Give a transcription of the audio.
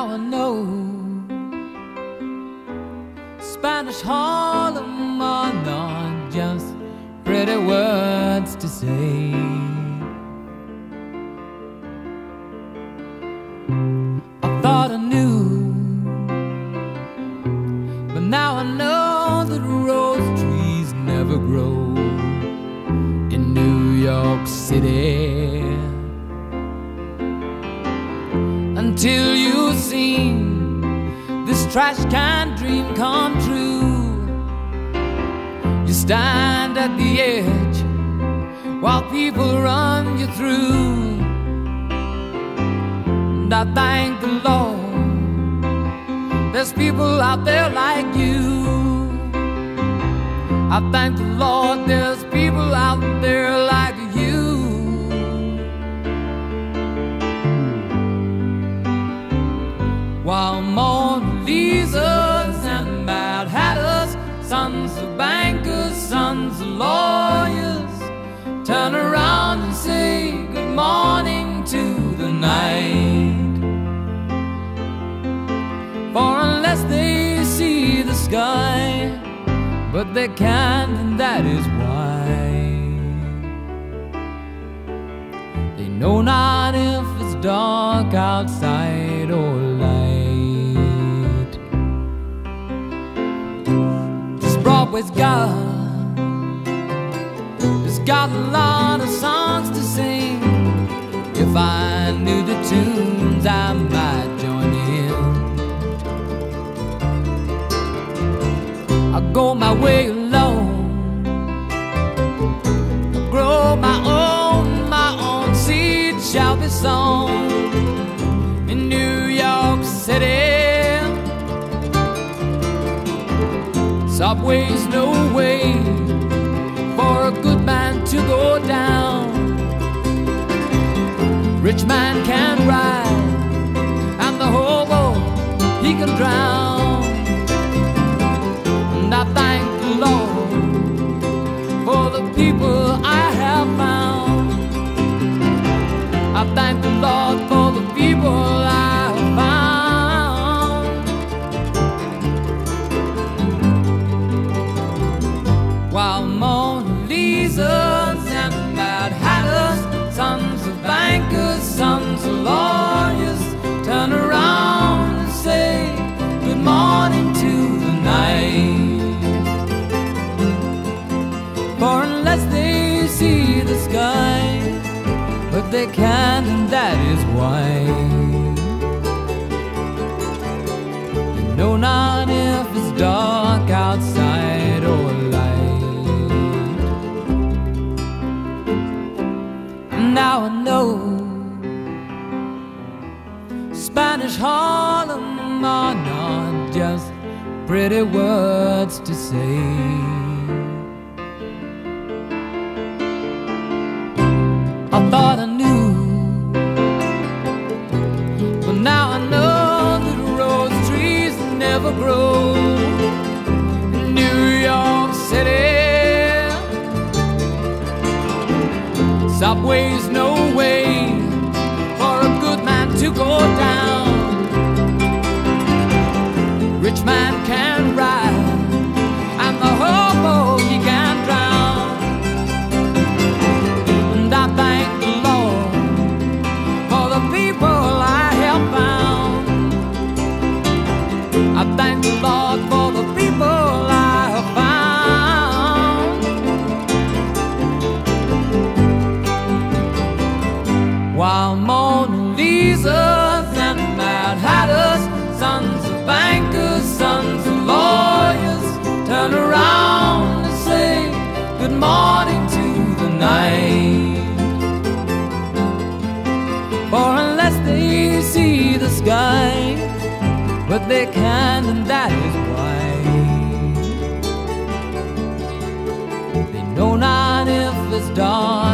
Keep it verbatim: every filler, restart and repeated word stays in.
now I know Spanish Harlem are not just pretty words to say. I thought I knew, but now I know that rose trees never grow in New York City until you've seen this trash can dream come true. You stand at the edge while people run you through. And I thank the Lord there's people out there like you. I thank the Lord there's people out there like you. While Mona Lisas and Mad Hatters, sons of bankers, sons of lawyers, turn around and say good morning to the night. For unless they see the sky, but they can't, and that is why they know not if it's dark outside or light. This Broadway's got, it's got a lot of songs to sing. If I knew the tunes, I might join in. I go my way alone, I grow my own, my own seed shall be sown in New York City. Subway's no way for a good man to go down. Rich man can ride, and the hobo, he can drown. And I thank the Lord for the people I have found. I thank the Lord for the people I have found. While Mona Lisas and Mad Hatters, sons of bankers, sons of lawyers, turn around and say good morning to the night. For unless they see the sky, but they can, and that is why they know not if it's dark outside or light. And now I know Spanish Harlem are not just pretty words to say. I thought I knew, but now I know that rose trees never grow in New York City. Subway's no way for a good man to go down. Rich man can ride, and the hobo, he can drown. And I thank the Lord for the people I have found. I thank the Lord for the people I have found. While Mona Lisas and Mad Hatters, sons of bankers, sons of lawyers, turn around and say good morning to the night. For unless they see the sky, but they can, and that is why they know not if it's dark